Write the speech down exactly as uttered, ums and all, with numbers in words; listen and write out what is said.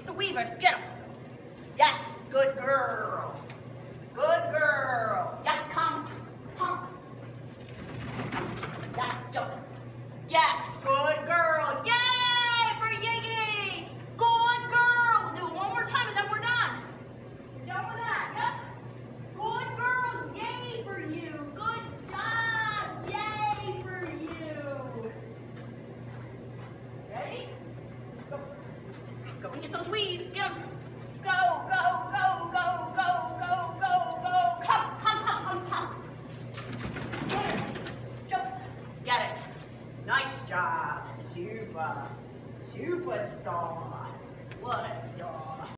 Get the weavers, get them. Yes, good girl. Good girl. Yes, come. Come. Yes, jump. Yes, good girl. Yay for Yiggy. Good girl. We'll do it one more time and then we're done. We're done with that. Yep. Good girl. Yay for you. Good job. Yay for you. Ready? Go. Go and get those weaves. Get them. Go, go, go, go, go, go, go, go. Come, come, come, come, come. Get it. Jump. Get it. Nice job. Super. Superstar. What a star.